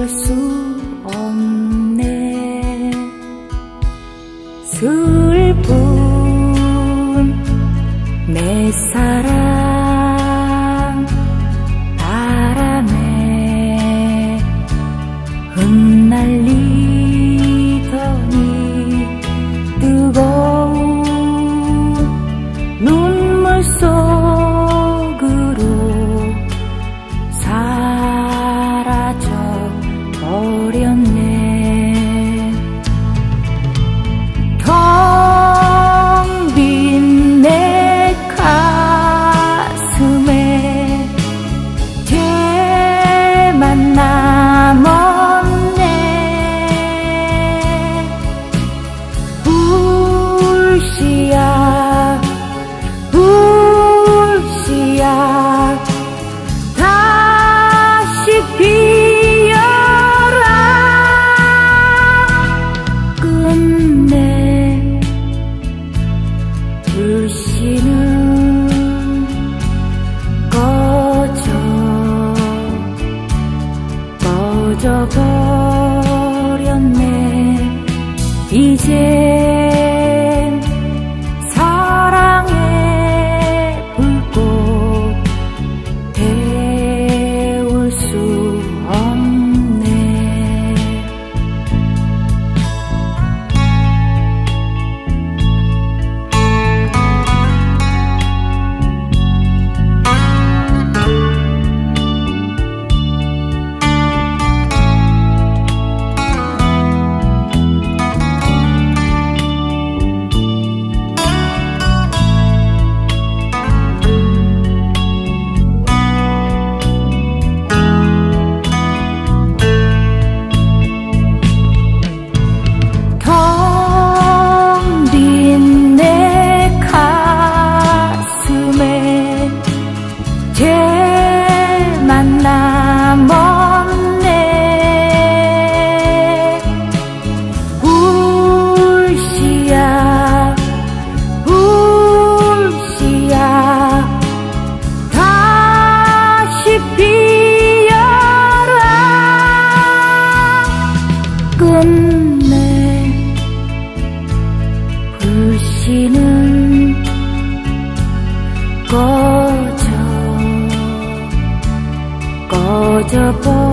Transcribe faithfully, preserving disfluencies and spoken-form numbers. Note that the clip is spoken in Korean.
수 없네. 슬픈 내 사랑 바람에 흩날리더니 뜨거운 눈물 속으로 사라져 버렸네. 텅 빈 내 가슴에 죄만 남았네. 불씨야 불씨야 다시 피어라. 끝내 불씨는 꺼져 꺼져버렸네. 이젠 사랑의 불꽃 태울 수 없네. 텅 빈 내 가슴에 죄만 남았네. 불씨야 불씨야 다시 피어라. 끝내 불씨는 꺼져 꺼져버렸네.